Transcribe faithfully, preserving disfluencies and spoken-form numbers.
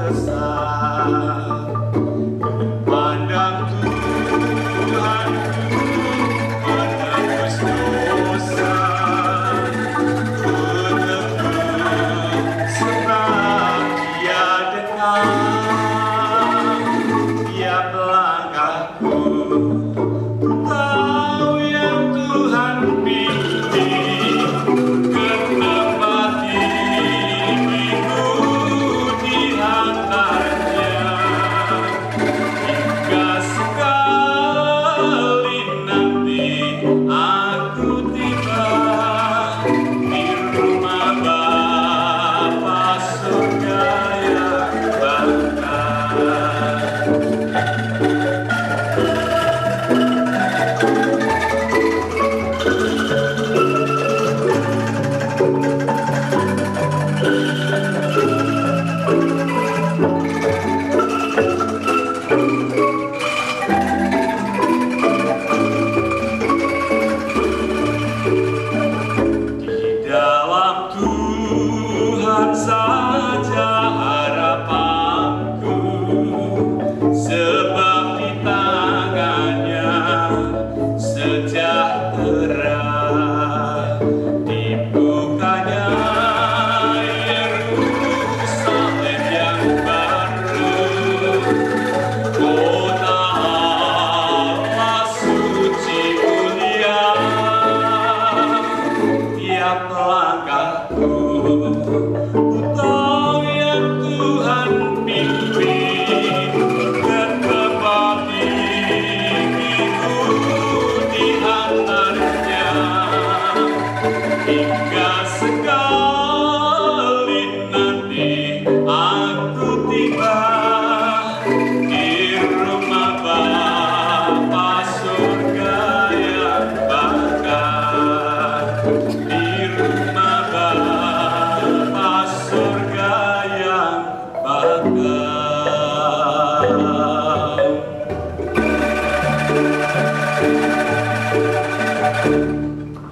sesat. Pandang Tuhanku menebus dosa, ku teguh sebab Dia dekat. Tiap langkahku ku tahu yang Tuhan pimpin ke tempat diriku di antaranya. Hingga sekali nanti aku tiba di rumah Bapa surga yang bakal. Dalam Tuhan saja harapanku, sebab di tangannya sejahtera. Dibukanya Yerusalem yang baru, kota Allah suci mulia. Tiap langkahku ku tahu yang Tuhan pimpin ke tempat diriku di antaranya. Hingga sekali nanti